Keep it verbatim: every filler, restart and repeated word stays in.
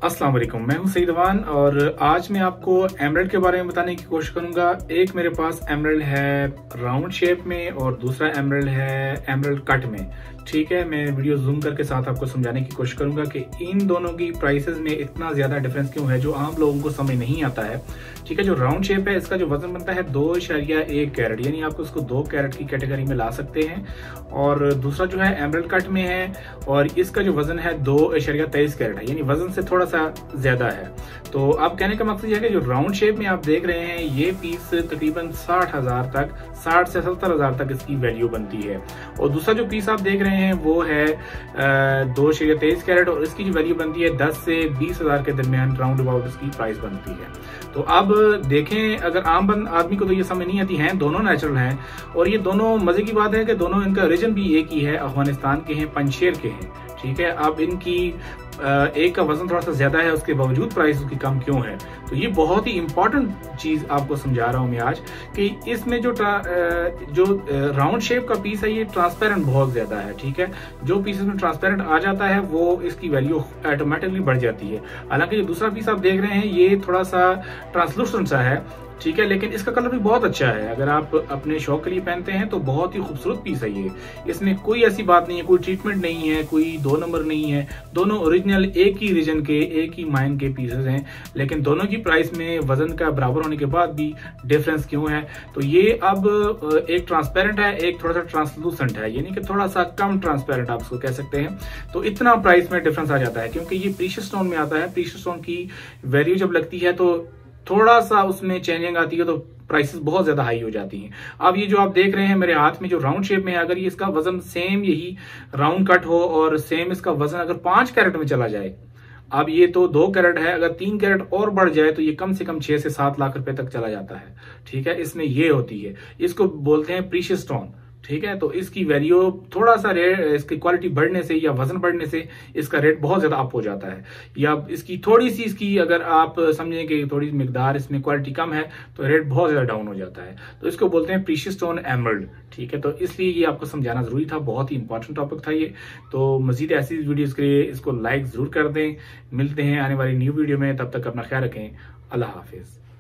अस्सलाम वालेकुम, मैं हूं सईद अवान और आज मैं आपको एमरल्ड के बारे में बताने की कोशिश करूंगा। एक मेरे पास एमरल्ड है राउंड शेप में और दूसरा एमरल्ड है एमरल्ड कट में। ठीक है, मैं वीडियो जूम करके साथ आपको समझाने की कोशिश करूंगा कि इन दोनों की प्राइसेस में इतना ज्यादा डिफरेंस क्यों है जो आम लोगों को समझ नहीं आता है। ठीक है, जो राउंड शेप है इसका जो वजन बनता है दो इशारिया एक कैरेट, यानी आप उसको दो कैरेट की कैटेगरी में ला सकते हैं। और दूसरा जो है एमरल्ड कट में है और इसका जो वजन है दो इशारिया तेईस कैरेट है, यानी वजन से थोड़ा सा ज्यादा है। तो अब कहने का मकसद यह है कि जो राउंड शेप में आप देख रहे हैं ये पीस तकरीबन साठ हजार तक साठ से सत्तर हजार तक इसकी वैल्यू बनती है। और दूसरा जो पीस आप देख रहे हैं वो है दो शेरिया तेईस कैरेट और इसकी जो वैल्यू बनती है दस से बीस हजार के दरमियान राउंड अबाउट इसकी प्राइस बनती है। तो अब देखें, अगर आम आदमी को तो ये समझ नहीं आती है, दोनों नेचुरल हैं और ये दोनों मजे की बात है कि दोनों इनका रीजन भी एक ही है, अफगानिस्तान के हैं, पंजशेर के हैं। ठीक है, अब इनकी एक का वजन थोड़ा सा ज्यादा है, उसके बावजूद प्राइस उसकी कम क्यों है। तो ये बहुत ही इंपॉर्टेंट चीज आपको समझा रहा हूं मैं आज कि इसमें जो जो राउंड शेप का पीस है ये ट्रांसपेरेंट बहुत ज्यादा है। ठीक है, जो पीस में ट्रांसपेरेंट आ जाता है वो इसकी वैल्यू ऑटोमेटिकली बढ़ जाती है। हालांकि जो दूसरा पीस आप देख रहे हैं ये थोड़ा सा ट्रांसलूसेंट सा है। ठीक है, लेकिन इसका कलर भी बहुत अच्छा है। अगर आप अपने शौक के लिए पहनते हैं तो बहुत ही खूबसूरत पीस है ये। इसमें कोई ऐसी बात नहीं है, कोई ट्रीटमेंट नहीं है, कोई दो नंबर नहीं है। दोनों ओरिजिनल एक ही रीजन के एक ही माइन के पीसेस हैं, लेकिन दोनों की प्राइस में वजन का बराबर होने के बाद भी डिफरेंस क्यों है। तो ये अब एक ट्रांसपेरेंट है, एक थोड़ा सा ट्रांसलूसेंट है, यानी कि थोड़ा सा कम ट्रांसपेरेंट आप उसको कह सकते हैं। तो इतना प्राइस में डिफरेंस आ जाता है क्योंकि ये प्रीशियस स्टोन में आता है। प्रीशियस स्टोन की वैल्यू जब लगती है तो थोड़ा सा उसमें चेंजिंग आती है तो प्राइसेस बहुत ज्यादा हाई हो जाती हैं। अब ये जो आप देख रहे हैं मेरे हाथ में जो राउंड शेप में है, अगर ये इसका वजन सेम यही राउंड कट हो और सेम इसका वजन अगर पांच कैरेट में चला जाए, अब ये तो दो कैरेट है, अगर तीन कैरेट और बढ़ जाए तो ये कम से कम छह से सात लाख रुपए तक चला जाता है। ठीक है, इसमें ये होती है, इसको बोलते हैं प्रीशियस स्टोन। ठीक है, तो इसकी वैल्यू थोड़ा सा रेट, इसकी क्वालिटी बढ़ने से या वजन बढ़ने से इसका रेट बहुत ज्यादा अप हो जाता है, या इसकी थोड़ी सी इसकी अगर आप समझें कि थोड़ी मिकदार इसमें क्वालिटी कम है तो रेट बहुत ज्यादा डाउन हो जाता है। तो इसको बोलते हैं प्रीशियस स्टोन एमरल्ड। ठीक है, तो इसलिए ये आपको समझाना जरूरी था, बहुत ही इंपॉर्टेंट टॉपिक था ये। तो मजीद ऐसी वीडियोज के लिए इसको लाइक जरूर कर दें। मिलते हैं आने वाली न्यू वीडियो में, तब तक अपना ख्याल रखें। अल्लाह हाफिज।